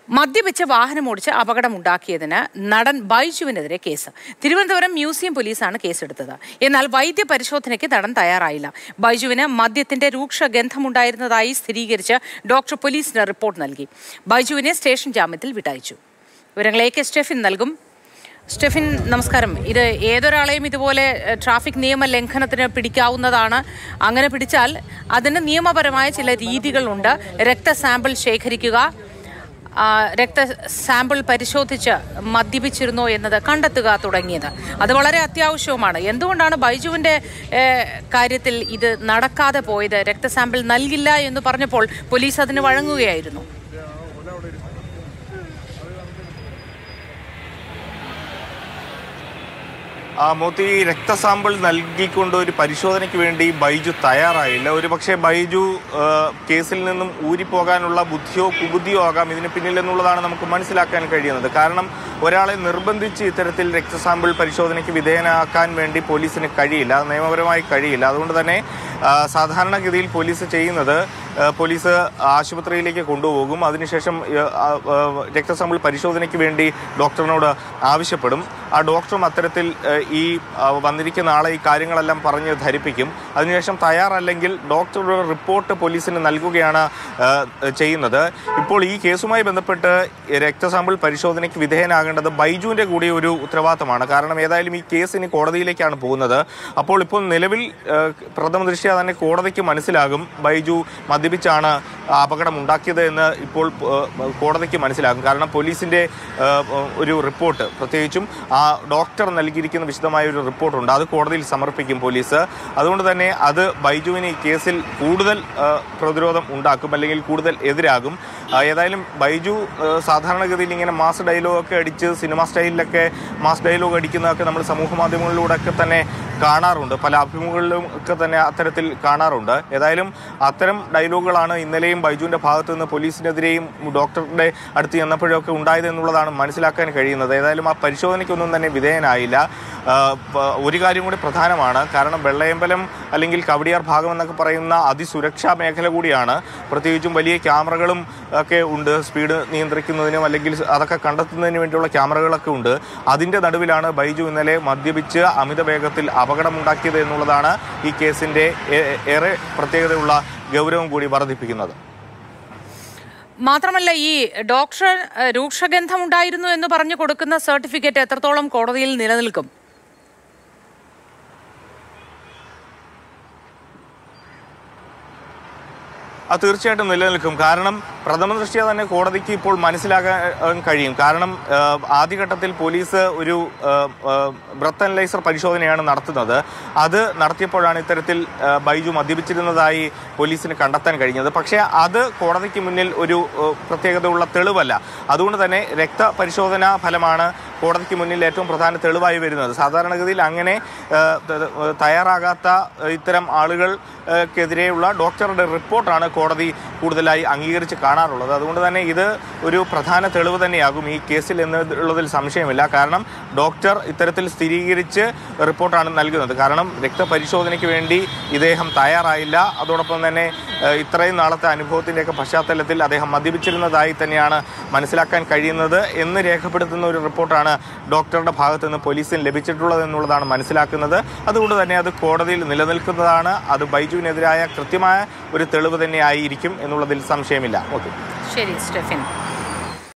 മദ്യപിച്ച് വാഹനമോടിച്ച് അപകടമുണ്ടാക്കിയതിന് നടൻ ബൈജുവിനെതിരെ case. Thiruvananthapuram museum പോലീസാണ് കേസെടുത്തത്. എന്നാൽ വൈദ്യപരിശോധനയ്ക്ക് നടൻ തയ്യാറായില്ല. ബൈജുവിന് മദ്യത്തിന്റെ രൂക്ഷഗന്ധമുണ്ടായിരുന്നതായി സ്ഥിരീകരിച്ച് ഡോക്ടർ പോലീസിന് റിപ്പോർട്ട് നൽകി. ബൈജുവിനെ സ്റ്റേഷൻ ജാമ്യത്തിൽ വിട്ടയച്ചു. വിവരങ്ങൾ AK സ്റ്റെഫിൻ നൽകും. സ്റ്റെഫിൻ, നമസ്കാരം. ഇത് ഏതൊരാളെയും ഇതുപോലെ ട്രാഫിക് നിയമ ലംഘനത്തിന് പിടിക്കാവുന്നതാണ്. അങ്ങനെ പിടിച്ചാൽ അതിന് നിയമപരമായ ചില രീതികളുണ്ട്. രക്തസാമ്പിൾ ശേഖരിക്കുക, രക്തസാമ്പിൾ പരിശോധിച്ച് മദ്യപിച്ചിരുന്നോ എന്നത് കണ്ടെത്തുക തുടങ്ങിയത്. അത് വളരെ അത്യാവശ്യവുമാണ്. എന്തുകൊണ്ടാണ് ബൈജുവിൻ്റെ കാര്യത്തിൽ ഇത് നടക്കാതെ പോയത്? രക്തസാമ്പിൾ നൽകില്ല എന്ന് പറഞ്ഞപ്പോൾ പോലീസ് അതിന് വഴങ്ങുകയായിരുന്നു. മോത്തി, രക്തസാമ്പിൾ നൽകിക്കൊണ്ട് ഒരു പരിശോധനയ്ക്ക് വേണ്ടി ബൈജു തയ്യാറായില്ല. ഒരുപക്ഷെ ബൈജു കേസിൽ നിന്നും ഊരിപ്പോകാനുള്ള ബുദ്ധിയോ കുബുദ്ധിയോ ആകാം ഇതിന് പിന്നിലെന്നുള്ളതാണ് നമുക്ക് മനസ്സിലാക്കാൻ കഴിയുന്നത്. കാരണം ഒരാളെ നിർബന്ധിച്ച് ഇത്തരത്തിൽ രക്തസാമ്പിൾ പരിശോധനയ്ക്ക് വിധേയനാക്കാൻ വേണ്ടി പോലീസിന് കഴിയില്ല, നിയമപരമായി കഴിയില്ല. അതുകൊണ്ട് തന്നെ സാധാരണഗതിയിൽ പോലീസ് ചെയ്യുന്നത്, പോലീസ് ആശുപത്രിയിലേക്ക് കൊണ്ടുപോകും. അതിനുശേഷം രക്തസാമ്പിൾ പരിശോധനയ്ക്ക് വേണ്ടി ഡോക്ടറിനോട് ആവശ്യപ്പെടും. ആ ഡോക്ടറും അത്തരത്തിൽ ഈ വന്നിരിക്കുന്ന ആളെ ഈ കാര്യങ്ങളെല്ലാം പറഞ്ഞ് ധരിപ്പിക്കും. അതിനുശേഷം തയ്യാറല്ലെങ്കിൽ ഡോക്ടറുടെ റിപ്പോർട്ട് പോലീസിന് നൽകുകയാണ് ചെയ്യുന്നത്. ഇപ്പോൾ ഈ കേസുമായി ബന്ധപ്പെട്ട് രക്തസാമ്പിൾ പരിശോധനയ്ക്ക് വിധേയനാകേണ്ടത് ബൈജുവിൻ്റെ കൂടി ഒരു ഉത്തരവാദിത്തമാണ്. കാരണം ഏതായാലും ഈ കേസ് ഇനി കോടതിയിലേക്കാണ് പോകുന്നത്. അപ്പോൾ ഇപ്പോൾ നിലവിൽ പ്രഥമ ദൃഷ്ട്യാ തന്നെ കോടതിക്ക് മനസ്സിലാകും ബൈജു മദ്യപിച്ചാണ് അപകടം ഉണ്ടാക്കിയത് എന്ന് ഇപ്പോൾ കോടതിക്ക് മനസ്സിലാകും. കാരണം പോലീസിൻ്റെ ഒരു റിപ്പോർട്ട്, പ്രത്യേകിച്ചും ആ ഡോക്ടർ നൽകിയിരിക്കുന്ന വിശദമായ ഒരു റിപ്പോർട്ടുണ്ട്, അത് കോടതിയിൽ സമർപ്പിക്കും പോലീസ്. അതുകൊണ്ട് തന്നെ അത് ബൈജുവിന് ഈ കേസിൽ കൂടുതൽ പ്രതിരോധം ഉണ്ടാക്കും, അല്ലെങ്കിൽ കൂടുതൽ എതിരാകും. ഏതായാലും ബൈജു സാധാരണഗതിയിൽ ഇങ്ങനെ മാസ് ഡയലോഗൊക്കെ അടിച്ച് സിനിമ സ്റ്റൈലിലൊക്കെ മാസ് ഡയലോഗ് അടിക്കുന്നതൊക്കെ നമ്മൾ സമൂഹ മാധ്യമങ്ങളിലൂടെ ഒക്കെ തന്നെ കാണാറുണ്ട്. പല അഭിമുഖങ്ങളിലും ഒക്കെ തന്നെ അത്തരത്തിൽ കാണാറുണ്ട്. ഏതായാലും അത്തരം ഡയലോഗുകളാണ് ഇന്നലെയും ബൈജുവിൻ്റെ ഭാഗത്തു നിന്ന് പോലീസിനെതിരെയും ഡോക്ടറുടെ അടുത്ത് ചെന്നപ്പോഴൊക്കെ ഉണ്ടായത് എന്നുള്ളതാണ് മനസ്സിലാക്കാൻ കഴിയുന്നത്. ഏതായാലും ആ പരിശോധനയ്ക്കൊന്നും തന്നെ വിധേയനായില്ല. ഒരു കാര്യം കൂടി പ്രധാനമാണ്. കാരണം വെള്ളയമ്പലം അല്ലെങ്കിൽ കവടിയാർ ഭാഗം എന്നൊക്കെ പറയുന്ന അതിസുരക്ഷാ മേഖല കൂടിയാണ്. പ്രത്യേകിച്ചും വലിയ ക്യാമറകളും ഒക്കെ ഉണ്ട്, സ്പീഡ് നിയന്ത്രിക്കുന്നതിനും അല്ലെങ്കിൽ അതൊക്കെ കണ്ടെത്തുന്നതിന് വേണ്ടിയുള്ള ക്യാമറകളൊക്കെ ഉണ്ട്. അതിൻ്റെ നടുവിലാണ് ബൈജു ഇന്നലെ മദ്യപിച്ച് അമിത വേഗത്തിൽ അപകടമുണ്ടാക്കിയത് എന്നുള്ളതാണ് ഈ കേസിൻ്റെ ഏറെ പ്രത്യേകതയുള്ള ഗൗരവം കൂടി വർദ്ധിപ്പിക്കുന്നത്. മാത്രമല്ല, ഈ ഡോക്ടർ രൂക്ഷഗന്ധം ഉണ്ടായിരുന്നു എന്ന് പറഞ്ഞു കൊടുക്കുന്ന സർട്ടിഫിക്കറ്റ് എത്രത്തോളം കോടതിയിൽ നിലനിൽക്കും? അത് തീർച്ചയായിട്ടും നിലനിൽക്കും. കാരണം പ്രഥമ ദൃഷ്ട്യാ തന്നെ കോടതിക്ക് ഇപ്പോൾ മനസ്സിലാക്കാൻ കഴിയും. കാരണം ആദ്യഘട്ടത്തിൽ പോലീസ് ഒരു ബ്രത്ത് അനലൈസർ പരിശോധനയാണ് നടത്തുന്നത്. അത് നടത്തിയപ്പോഴാണ് ഇത്തരത്തിൽ ബൈജു മദ്യപിച്ചിരുന്നതായി പോലീസിന് കണ്ടെത്താൻ കഴിഞ്ഞത്. പക്ഷേ അത് കോടതിക്ക് മുന്നിൽ ഒരു പ്രത്യേകതയുള്ള തെളിവല്ല. അതുകൊണ്ട് തന്നെ രക്തപരിശോധനാ ഫലമാണ് കോടതിക്ക് മുന്നിൽ ഏറ്റവും പ്രധാന തെളിവായി വരുന്നത്. സാധാരണഗതിയിൽ അങ്ങനെ തയ്യാറാകാത്ത ഇത്തരം ആളുകൾക്കെതിരെയുള്ള ഡോക്ടറുടെ റിപ്പോർട്ടാണ് കോടതി കൂടുതലായി അംഗീകരിച്ച് കാണാറുള്ളത്. അതുകൊണ്ട് തന്നെ ഇത് ഒരു പ്രധാന തെളിവ് തന്നെയാകും ഈ കേസിൽ എന്നുള്ളതിൽ സംശയമില്ല. കാരണം ഡോക്ടർ ഇത്തരത്തിൽ സ്ഥിരീകരിച്ച് റിപ്പോർട്ടാണ് നൽകുന്നത്. കാരണം രക്തപരിശോധനയ്ക്ക് വേണ്ടി ഇദ്ദേഹം തയ്യാറായില്ല. അതോടൊപ്പം തന്നെ ഇത്രയും നാളത്തെ അനുഭവത്തിൻ്റെയൊക്കെ പശ്ചാത്തലത്തിൽ അദ്ദേഹം മദ്യപിച്ചിരുന്നതായി തന്നെയാണ് മനസ്സിലാക്കാൻ കഴിയുന്നത് എന്ന് രേഖപ്പെടുത്തുന്ന ഒരു റിപ്പോർട്ടാണ് ഡോക്ടറുടെ ഭാഗത്ത് നിന്ന് പോലീസിന് ലഭിച്ചിട്ടുള്ളത് എന്നുള്ളതാണ് മനസ്സിലാക്കുന്നത്. അതുകൊണ്ട് തന്നെ അത് കോടതിയിൽ നിലനിൽക്കുന്നതാണ്. അത് ബൈജുവിനെതിരായ കൃത്യമായ ഒരു തെളിവ് തന്നെയായിരിക്കും എന്നുള്ളതിൽ സംശയമില്ല. ഓക്കെ, ശരി സ്റ്റെഫിൻ.